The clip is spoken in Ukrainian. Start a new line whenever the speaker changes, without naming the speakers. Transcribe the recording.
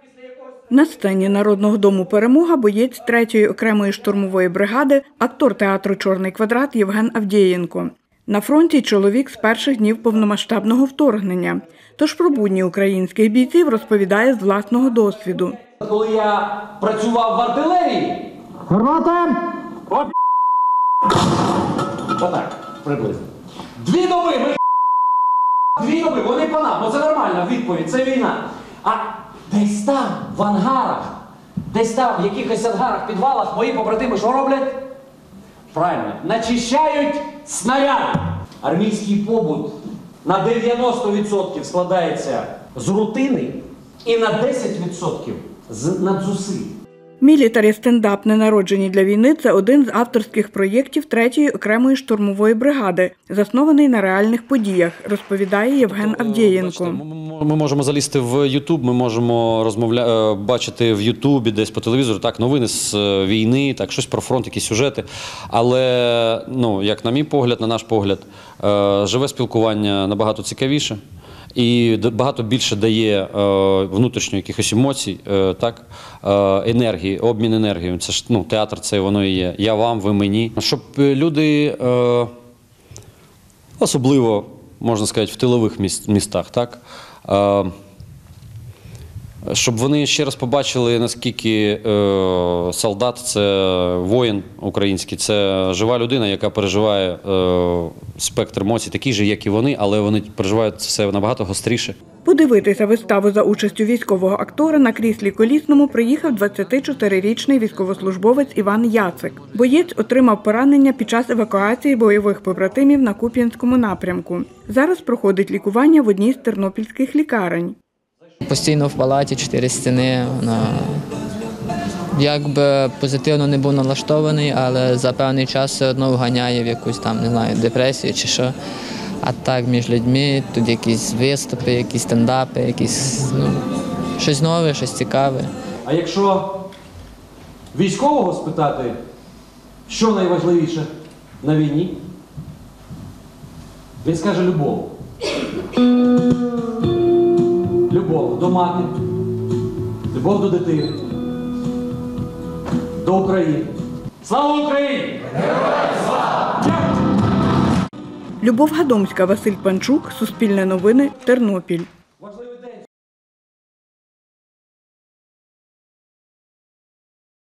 На сцені Народного дому «Перемога» боєць 3-ї окремої штурмової бригади, актор театру «Чорний квадрат» Євген Авдєєнко. На фронті чоловік з перших днів повномасштабного вторгнення. Тож про будні українських бійців розповідає з власного досвіду.
Коли я працював в артилерії...
Гармата!
Отак, приблизно. 2 доби ми... 2 доби, вони по нам, це нормальна відповідь, це війна. А десь там, в ангарах, десь там, в якихось ангарах, підвалах, мої побратими що роблять? Правильно, начищають снаряди. Армійський побут на 90% складається з рутини і на 10% з надзусиль.
«Мілітарі стендап. Ненароджені для війни» – це один з авторських проєктів 3-ї окремої штурмової бригади, заснований на реальних подіях, розповідає Євген Авдєєнко.
Ми можемо залізти в YouTube, ми можемо бачити в YouTube, десь по телевізору, так, новини з війни, так, щось про фронт, якісь сюжети. Але, як на мій погляд, на наш погляд, живе спілкування набагато цікавіше. І багато більше дає внутрішньо якихось емоцій, так, енергії, обмін енергією. Це ж театр, це воно і є. Я вам, ви мені. Щоб люди, особливо, можна сказати, в тилових містах, так, щоб вони ще раз побачили, наскільки солдат – це воїн український, це жива людина, яка переживає спектр емоцій, такий же, як і вони, але вони переживають це все набагато гостріше.
Подивитися виставу за участю військового актора на кріслі колісному приїхав 24-річний військовослужбовець Іван Яцик. Боєць отримав поранення під час евакуації бойових побратимів на Куп'янському напрямку. Зараз проходить лікування в одній з тернопільських лікарень.
Постійно в палаті, 4 стіни. Якби позитивно не був налаштований, але за певний час все одно вганяє в якусь там, не знаю, депресію чи що. А так між людьми, тут якісь виступи, якісь стендапи, якісь, щось нове, щось цікаве.
А якщо військового спитати, що найважливіше на війні, він скаже любов. Любов до матері, любов до дитини, до України. Слава Україні! Героям слава!
Любов Гадомська, Василь Панчук, Суспільне новини, Тернопіль.